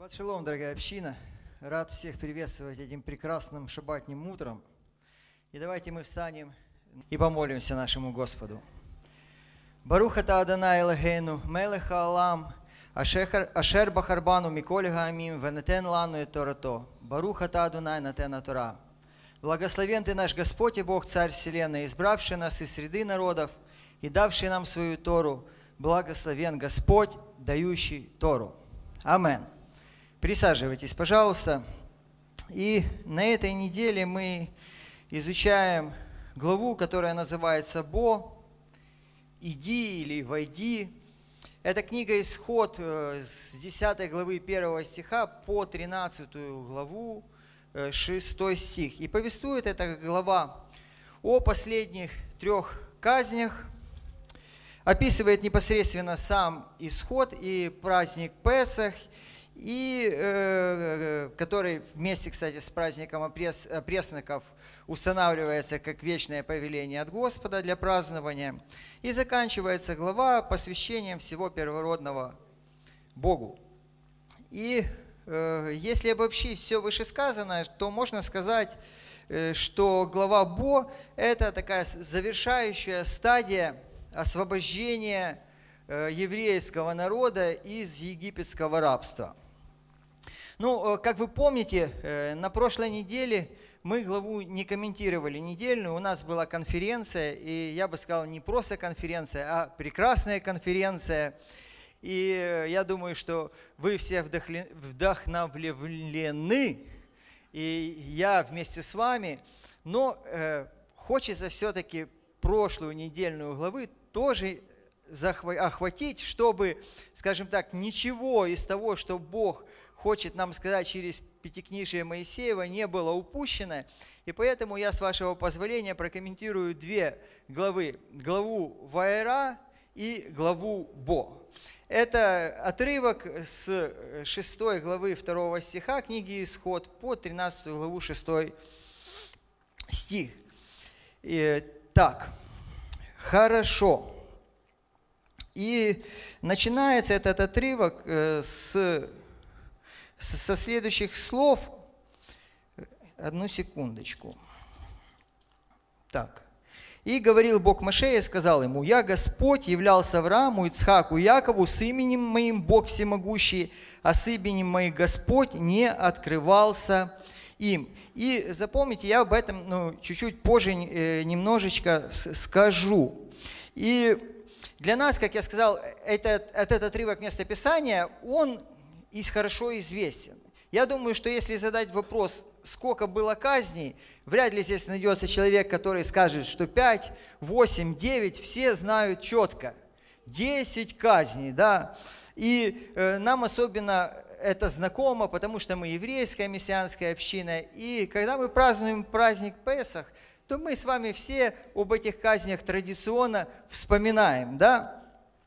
Шаббат шалом, дорогая община. Рад всех приветствовать этим прекрасным шаббатным утром. И давайте мы встанем и помолимся нашему Господу. Барух ата Адонай Элохейну, мелех хаолам, ашер бахарбану миколь гаамим, венетен лану и торато. Барух ата Адонай натена Тора. Благословен Ты наш Господь и Бог, Царь Вселенной, избравший нас из среды народов и давший нам свою Тору. Благословен Господь, дающий Тору. Амен. Присаживайтесь, пожалуйста. И на этой неделе мы изучаем главу, которая называется «Бо», «Иди» или «Войди». Это книга «Исход» с 10 главы 1 стиха по 13 главу 6 стих. И повествует эта глава о последних 3 казнях, описывает непосредственно сам исход и праздник Песах, и который вместе, кстати, с праздником опресноков устанавливается как вечное повеление от Господа для празднования. И заканчивается глава посвящением всего первородного Богу. И если обобщить все вышесказанное, то можно сказать, что глава Бо – это такая завершающая стадия освобождения еврейского народа из египетского рабства. Ну, как вы помните, на прошлой неделе мы главу не комментировали недельную, у нас была конференция, и я бы сказал, не просто конференция, а прекрасная конференция. И я думаю, что вы все вдохновлены, и я вместе с вами, но хочется все-таки прошлую недельную главы тоже охватить, чтобы, скажем так, ничего из того, что Бог хочет нам сказать через Пятикнижие Моисеева, не было упущено. И поэтому я, с вашего позволения, прокомментирую 2 главы. Главу Ваера и главу Бо. Это отрывок с 6 главы 2 стиха книги «Исход» по 13 главу 6 стих. Так, хорошо. И начинается этот отрывок со следующих слов. Одну секундочку. Так. «И говорил Бог Моше и сказал ему: Я Господь являлся Аврааму, Ицхаку и Якову с именем моим Бог всемогущий, а с именем моим Господь не открывался им». И запомните, я об этом чуть-чуть позже немножечко скажу. И для нас, как я сказал, этот отрывок местописания, он хорошо известен. Я думаю, что если задать вопрос, сколько было казней, вряд ли здесь найдется человек, который скажет, что 5, 8, 9, все знают четко. 10 казней, да. И нам особенно это знакомо, потому что мы еврейская мессианская община. И когда мы празднуем праздник Песах, то мы с вами все об этих казнях традиционно вспоминаем, да?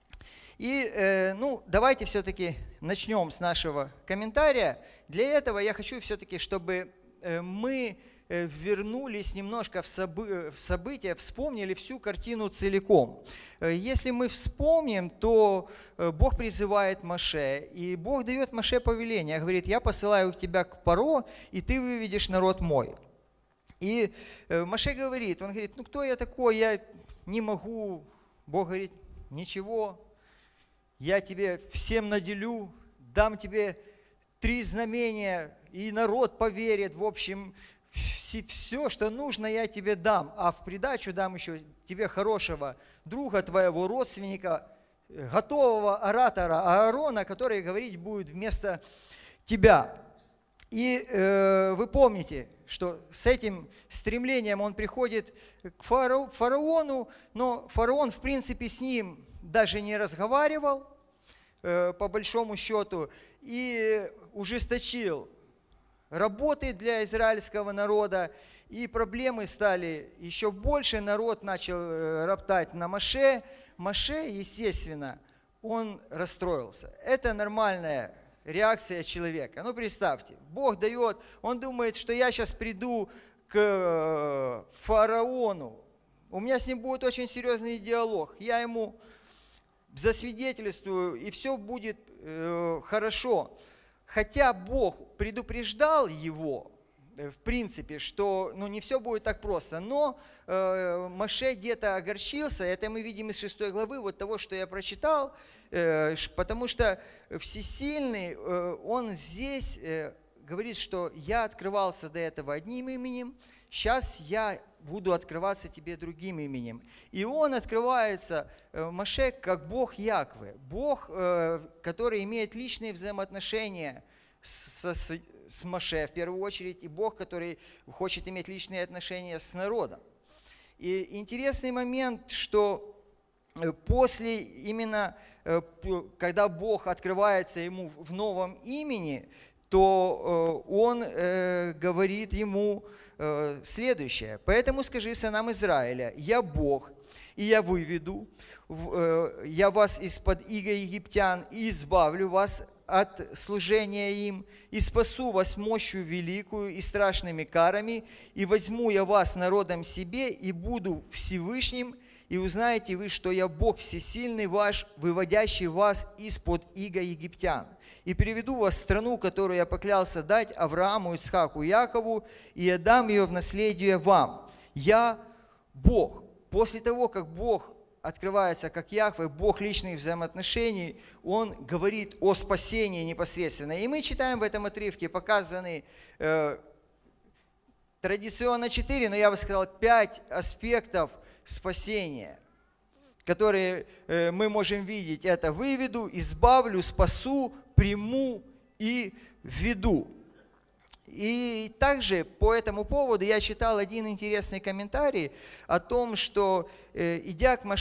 И, давайте все-таки начнем с нашего комментария. Для этого я хочу все-таки, чтобы мы вернулись немножко в события, вспомнили всю картину целиком. Если мы вспомним, то Бог призывает Моше, и Бог дает Моше повеление, говорит: я посылаю тебя к Паро, и ты выведешь народ мой. И Моше говорит, он говорит: кто я такой, я не могу. Бог говорит: ничего, я тебе всем наделю, дам тебе 3 знамения, и народ поверит. В общем, все, что нужно, я тебе дам. А в придачу дам еще тебе хорошего друга твоего, родственника, готового оратора Аарона, который говорить будет вместо тебя. И вы помните, что с этим стремлением он приходит к фараону, но фараон, в принципе, с ним даже не разговаривал, по большому счету, и ужесточил работы для израильского народа, и проблемы стали еще больше, народ начал роптать на Моше. Моше, естественно, он расстроился. Это нормальная реакция человека. Представьте, Бог дает, он думает, что я сейчас приду к фараону, у меня с ним будет очень серьезный диалог, я ему засвидетельствую, и все будет хорошо. хотя Бог предупреждал его, в принципе, что не все будет так просто, но Моше где-то огорчился, это мы видим из 6 главы, вот того, что я прочитал, потому что Всесильный, он здесь говорит, что я открывался до этого одним именем, сейчас я буду открываться тебе другим именем. И он открывается, Моше, как Бог Яхве, Бог, который имеет личные взаимоотношения с Моше в первую очередь, и Бог, который хочет иметь личные отношения с народом. И интересный момент, что после именно, когда Бог открывается ему в новом имени, то он говорит ему следующее. «Поэтому скажи сынам Израиля, я Бог, и я выведу я вас из-под иго египтян и избавлю вас от служения им, и спасу вас мощью великую и страшными карами, и возьму я вас народом себе, и буду Всевышним, и узнаете вы, что я Бог всесильный ваш, выводящий вас из-под иго египтян. И приведу вас в страну, которую я поклялся дать Аврааму, Ицхаку и Якову, и я дам ее в наследие вам. Я Бог». После того, как Бог открывается как Яхве, Бог личных взаимоотношений, Он говорит о спасении непосредственно. И мы читаем в этом отрывке, показаны традиционно 4, но я бы сказал 5 аспектов спасения, которые мы можем видеть. Это выведу, избавлю, спасу, приму и веду. И также по этому поводу я читал один интересный комментарий о том, что идя к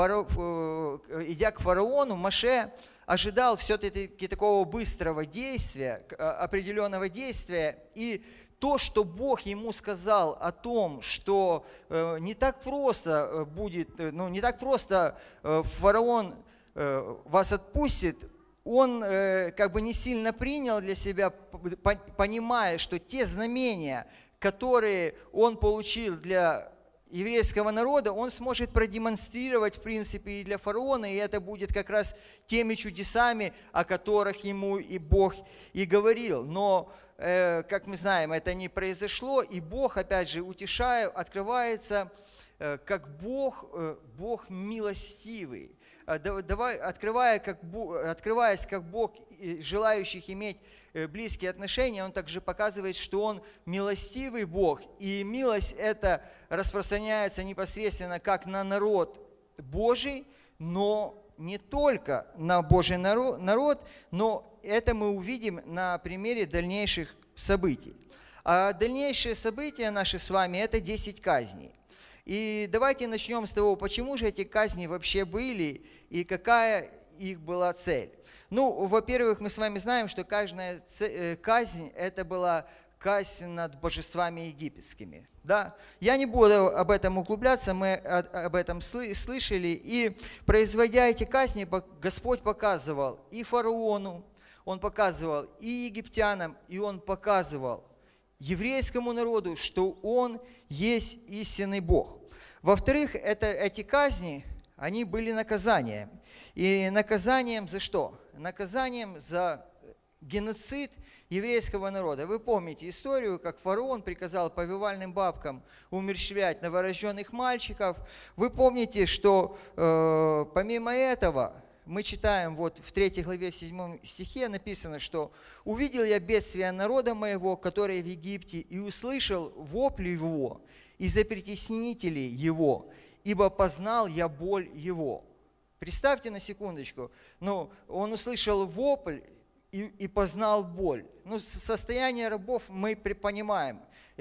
фараону, Моше ожидал все-таки такого быстрого действия, определенного действия, и то, что Бог ему сказал о том, что не так просто будет, не так просто фараон вас отпустит, он как бы не сильно принял для себя, понимая, что те знамения, которые он получил для еврейского народа, он сможет продемонстрировать, в принципе, и для фараона, и это будет как раз теми чудесами, о которых ему и Бог и говорил. Но, как мы знаем, это не произошло, и Бог, опять же, утешая, открывается как Бог милостивый. Открываясь как Бог, желающих иметь близкие отношения, Он также показывает, что Он милостивый Бог. И милость эта распространяется непосредственно как на народ Божий, но не только на Божий народ, но это мы увидим на примере дальнейших событий. А дальнейшие события наши с вами – это 10 казней. И давайте начнем с того, почему же эти казни вообще были и какая их была цель. Ну, во-первых, мы с вами знаем, что каждая казнь – это была казнь над божествами египетскими. Да? Я не буду об этом углубляться, мы об этом слышали. И производя эти казни, Господь показывал и фараону, Он показывал и египтянам, и Он показывал еврейскому народу, что Он есть истинный Бог. Во-вторых, эти казни, они были наказанием. И наказанием за что? Наказанием за геноцид еврейского народа. Вы помните историю, как фараон приказал повивальным бабкам умерщвлять новорожденных мальчиков. Вы помните, что помимо этого, мы читаем вот в 3 главе, в 7 стихе написано, что «Увидел я бедствие народа моего, который в Египте, и услышал вопль его из-за притеснителей его, ибо познал я боль его». Представьте на секундочку, он услышал вопль и познал боль. Состояние рабов мы понимаем,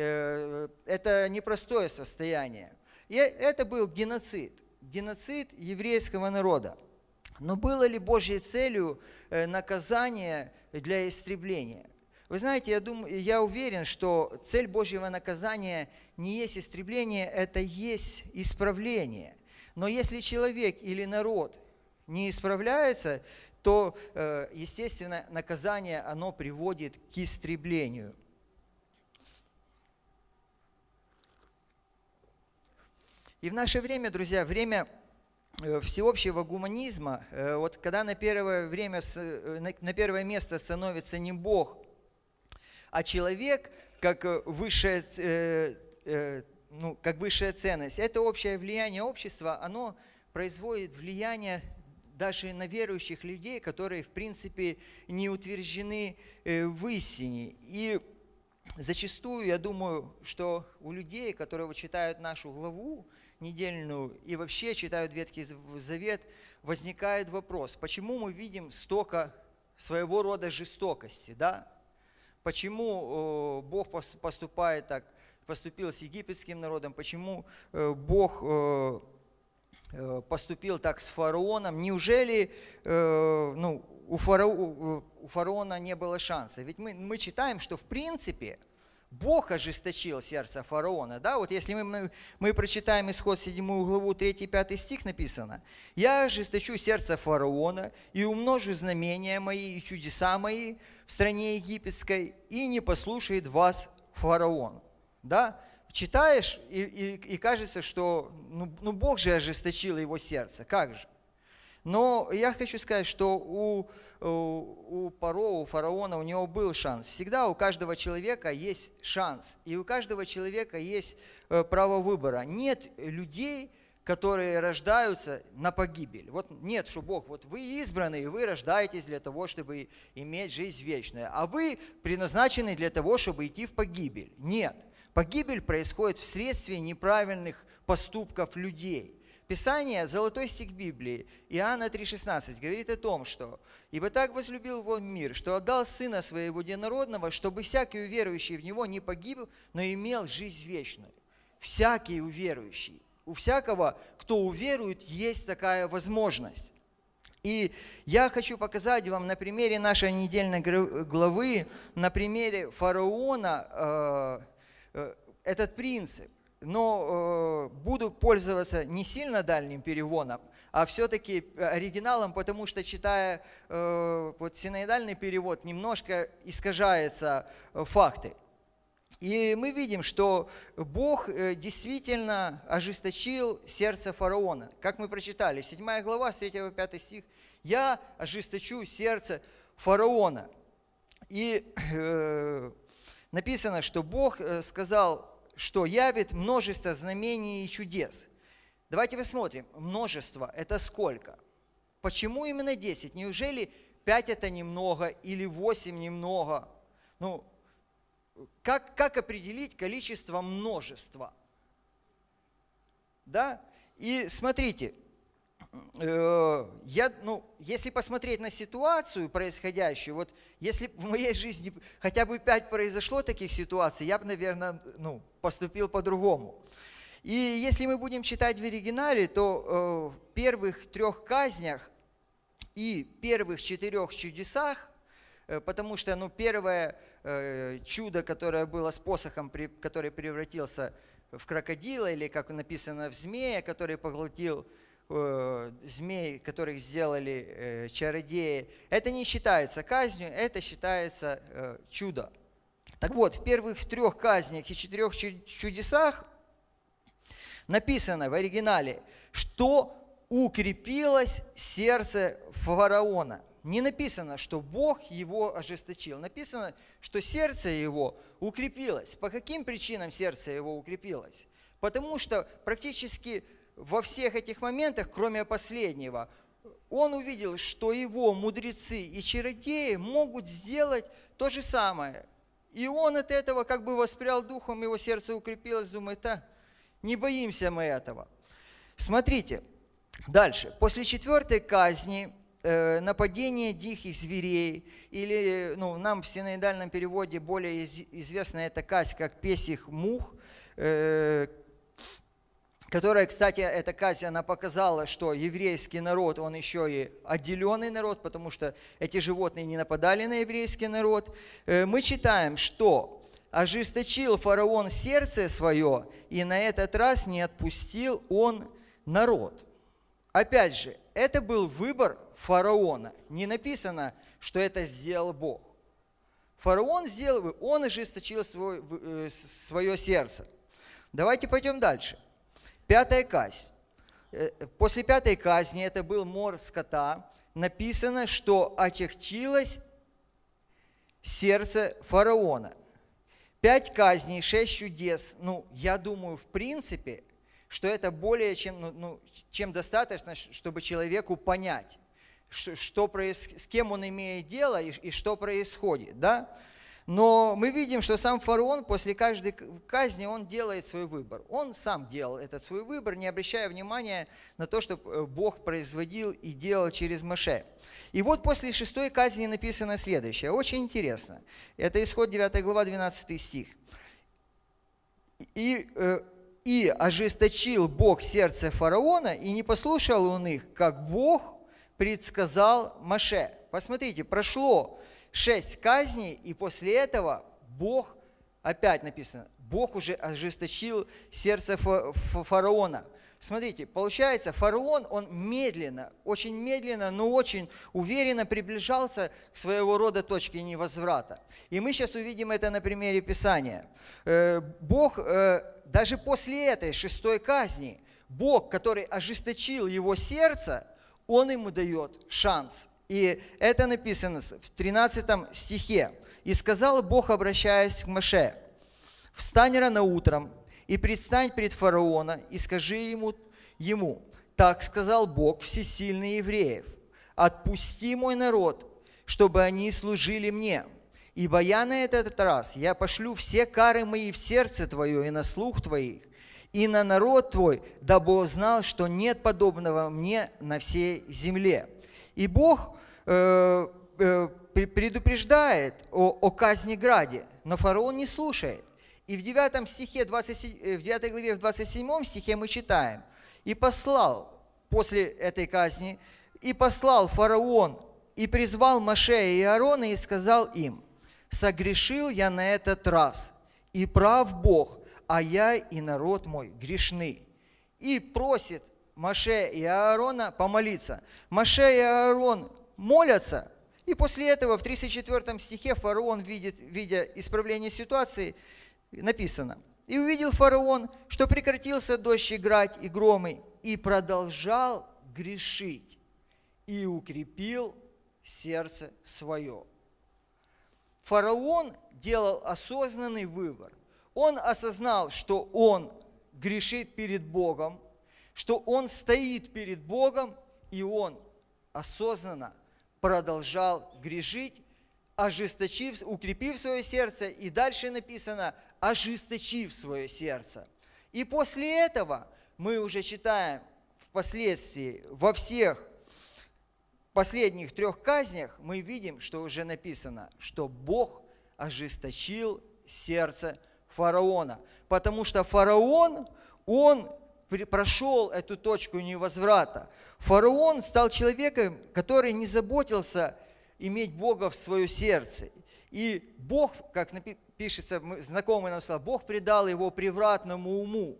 это непростое состояние. И это был геноцид еврейского народа. Но было ли Божьей целью наказание для истребления? Вы знаете, я уверен, что цель Божьего наказания не есть истребление, это есть исправление. Но если человек или народ не исправляется, то, естественно, наказание, оно приводит к истреблению. И в наше время, друзья, время всеобщего гуманизма, вот когда на первое место становится не Бог, а человек как высшая ценность, это общее влияние общества, оно производит влияние даже на верующих людей, которые, в принципе, не утверждены в истине. И зачастую, я думаю, что у людей, которые читают нашу главу недельную и вообще читают Ветхий Завет, возникает вопрос, почему мы видим столько своего рода жестокости, да? Почему Бог поступает так, поступил с египетским народом, почему Бог поступил так с фараоном? Неужели у фараона не было шанса? Ведь мы читаем, что в принципе Бог ожесточил сердце фараона. Да? Вот если мы прочитаем Исход 7 главу 3-5 стих написано: «Я ожесточу сердце фараона и умножу знамения мои и чудеса мои в стране египетской, и не послушает вас фараон». Да? Читаешь, и кажется, что Бог же ожесточил его сердце. Как же? Но я хочу сказать, что у фараона, у него был шанс. Всегда у каждого человека есть шанс. И у каждого человека есть право выбора. Нет людей, которые рождаются на погибель. Вот нет, что Бог, вот вы избранные, вы рождаетесь для того, чтобы иметь жизнь вечную. А вы предназначены для того, чтобы идти в погибель. Нет. Погибель происходит вследствие неправильных поступков людей. Писание, золотой стих Библии, Иоанна 3,16, говорит о том, что «Ибо так возлюбил Он мир, что отдал Сына Своего Единородного, чтобы всякий уверующий в Него не погиб, но имел жизнь вечную». Всякий уверующий. У всякого, кто уверует, есть такая возможность. И я хочу показать вам на примере нашей недельной главы, на примере фараона, этот принцип. Но буду пользоваться не сильно дальним переводом, а все-таки оригиналом, потому что, читая синоидальный перевод, немножко искажаются факты. И мы видим, что Бог действительно ожесточил сердце фараона. Как мы прочитали, 7 глава, с 3 по 5 стих: «Я ожесточу сердце фараона». И написано, что Бог сказал, что явит множество знамений и чудес. Давайте посмотрим, множество – это сколько? Почему именно 10? Неужели 5 это немного или 8 немного? Как определить количество множества? Да? И смотрите, если посмотреть на ситуацию происходящую, вот если в моей жизни хотя бы 5 произошло таких ситуаций, я бы, наверное, поступил по-другому. И если мы будем читать в оригинале, то в первых 3 казнях и первых 4 чудесах, потому что первое чудо, которое было с посохом, который превратился в крокодила, или, как написано, в змея, который поглотил змей, которых сделали чародеи, это не считается казнью, это считается чудо. Так вот, в первых 3 казнях и 4 чудесах написано в оригинале, что укрепилось сердце фараона. Не написано, что Бог его ожесточил. Написано, что сердце его укрепилось. По каким причинам сердце его укрепилось? Потому что практически во всех этих моментах, кроме последнего, он увидел, что его мудрецы и чародеи могут сделать то же самое. И он от этого как бы воспрял духом, его сердце укрепилось, думает: не боимся мы этого. Смотрите, дальше. После 4 казни, нападение диких зверей, или нам в синоидальном переводе более известна эта казнь как песих мух, которая, кстати, эта казнь, она показала, что еврейский народ, он еще и отделенный народ, потому что эти животные не нападали на еврейский народ. Мы читаем, что ожесточил фараон сердце свое, и на этот раз не отпустил он народ. Опять же, это был выбор фараона. Не написано, что это сделал Бог. Фараон сделал, он ожесточил свое сердце. Давайте пойдем дальше. 5 казнь. после 5-й казни, это был мор скота, написано, что отягчилось сердце фараона. 5 казней, 6 чудес. Я думаю, в принципе, что это более чем достаточно, чтобы человеку понять, с кем он имеет дело и что происходит. Да? Но мы видим, что сам фараон после каждой казни он делает свой выбор. Он сам делал этот свой выбор, не обращая внимания на то, что Бог производил и делал через Моше. И вот после 6-й казни написано следующее, очень интересно. Это Исход 9 глава, 12 стих. «И ожесточил Бог сердце фараона, и не послушал он их, как Бог предсказал Моше». Посмотрите, прошло 6 казней, и после этого Бог, опять написано, Бог уже ожесточил сердце фараона. Смотрите, получается, фараон, он медленно, но очень уверенно приближался к своего рода точке невозврата. И мы сейчас увидим это на примере Писания. Бог, даже после этой 6-й казни, Бог, который ожесточил его сердце, он ему дает шанс. И это написано в 13 стихе. «И сказал Бог, обращаясь к Моше, встань рано утром и предстань пред фараона, и скажи ему, так сказал Бог всесильный евреев, отпусти мой народ, чтобы они служили мне. Ибо я на этот раз, я пошлю все кары мои в сердце твое и на слух твоих, и на народ твой, дабы узнал, что нет подобного мне на всей земле». И Бог предупреждает о казни Граде, но фараон не слушает. И в 9 стихе, в 9 главе, в 27 стихе мы читаем: «И послал после этой казни, и послал фараон, и призвал Моше и Аарона, и сказал им: согрешил я на этот раз, и прав Бог, а я и народ мой грешны». И просит Моше и Аарона помолиться. Моше и Аарон молятся, и после этого в 34 стихе фараон, видя исправление ситуации, написано: «И увидел фараон, что прекратился дождь и град и громы, и продолжал грешить, и укрепил сердце свое». Фараон делал осознанный выбор. Он осознал, что он грешит перед Богом, что он стоит перед Богом, и он осознанно продолжал грешить, укрепив свое сердце, и дальше написано, ожесточив свое сердце. И после этого мы уже читаем впоследствии, во всех последних 3 казнях, мы видим, что уже написано, что Бог ожесточил сердце фараона. Потому что фараон, он прошел эту точку невозврата. Фараон стал человеком, который не заботился иметь Бога в свое сердце. И Бог, как пишется, знакомый нам слова, Бог предал его превратному уму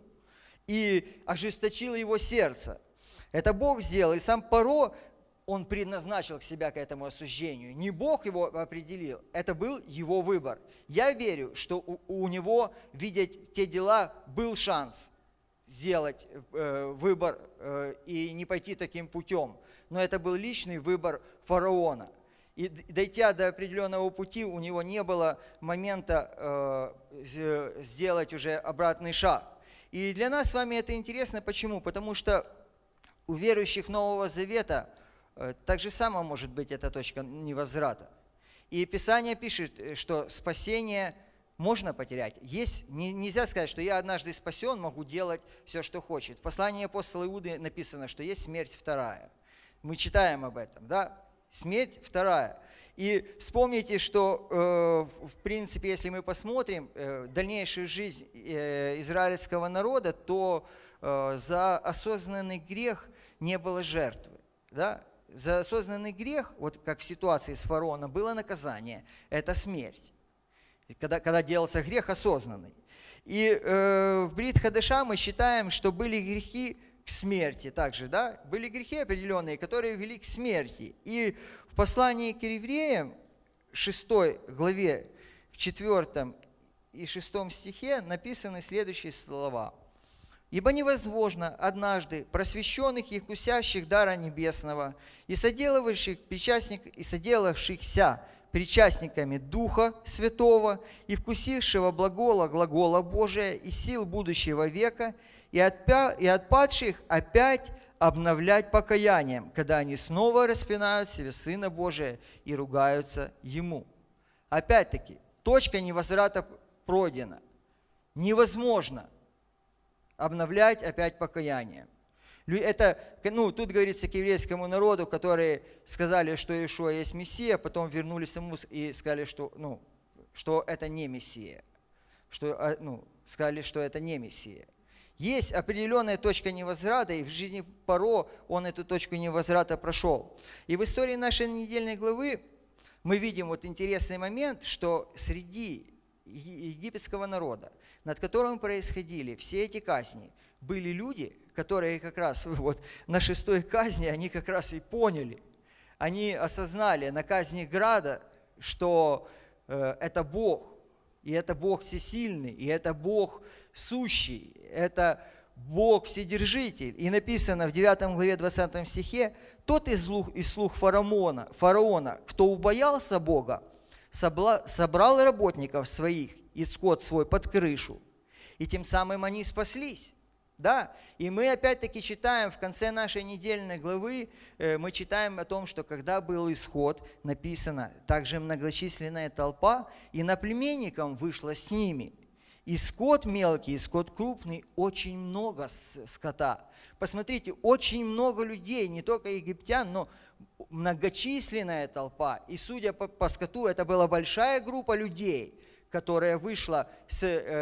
и ожесточил его сердце. Это Бог сделал, и сам Паро, он предназначил себя к этому осуждению. Не Бог его определил, это был его выбор. Я верю, что у него, видя те дела, был шанс сделать выбор и не пойти таким путем. Но это был личный выбор фараона. И дойдя до определенного пути, у него не было момента сделать уже обратный шаг. И для нас с вами это интересно. Почему? Потому что у верующих Нового Завета так же само может быть эта точка невозврата. И Писание пишет, что спасение можно потерять. Нельзя сказать, что я однажды спасен, могу делать все, что хочет. В послании апостола Иуды написано, что есть смерть вторая. Мы читаем об этом, да? Смерть вторая. И вспомните, что, в принципе, если мы посмотрим дальнейшую жизнь израильского народа, то за осознанный грех не было жертвы. Да? За осознанный грех, вот как в ситуации с фараоном, было наказание. Это смерть. Когда делался грех осознанный. И в Брит Хадеша мы считаем, что были грехи к смерти также, да? Были грехи определенные, которые вели к смерти. И в послании к евреям, 6 главе, в 4 и 6 стихе написаны следующие слова. Ибо невозможно однажды просвещенных и вкусящих дара небесного и соделавшихся причастниками Духа Святого и вкусившего глагола Божия и сил будущего века, и отпадших опять обновлять покаянием, когда они снова распинают себе Сына Божия и ругаются Ему. Опять-таки, точка невозврата пройдена. Невозможно обновлять опять покаяние. Это, тут говорится к еврейскому народу, которые сказали, что Иешуа есть Мессия, потом вернулись ему и сказали, что это не Мессия. Сказали, что это не Мессия. Есть определенная точка невозврата, и в жизни Паро он эту точку невозврата прошел. И в истории нашей недельной главы мы видим вот интересный момент, что среди египетского народа, над которым происходили все эти казни, были люди, которые как раз вот на 6-й казни, они как раз и поняли, они осознали на казни Града, что это Бог, и это Бог всесильный, и это Бог сущий, это Бог вседержитель. И написано в 9 главе 20 стихе: «Тот из слуг фараона, кто убоялся Бога, собрал работников своих и скот свой под крышу, и тем самым они спаслись». Да, и мы опять-таки читаем в конце нашей недельной главы, мы читаем о том, что когда был исход, написано, также многочисленная толпа, и наплеменникам вышла с ними. И скот мелкий, и скот крупный, очень много скота. Посмотрите, очень много людей, не только египтян, но многочисленная толпа. И судя по скоту, это была большая группа людей, которая вышла с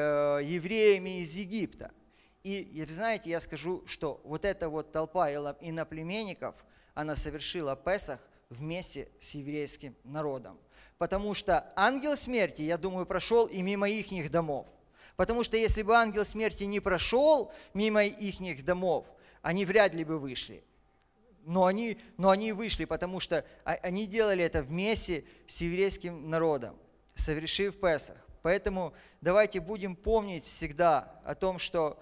евреями из Египта. И знаете, я скажу, что вот эта вот толпа иноплеменников, она совершила Песах вместе с еврейским народом. Потому что ангел смерти, я думаю, прошел и мимо ихних домов. Потому что если бы ангел смерти не прошел мимо ихних домов, они вряд ли бы вышли. Но они вышли, потому что они делали это вместе с еврейским народом, совершив Песах. Поэтому давайте будем помнить всегда о том, что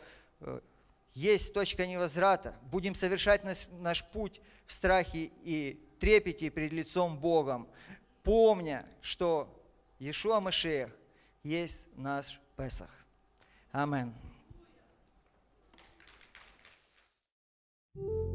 есть точка невозврата. Будем совершать наш путь в страхе и трепете пред лицом Богом, помня, что Иешуа Машиах есть наш Песах. Аминь.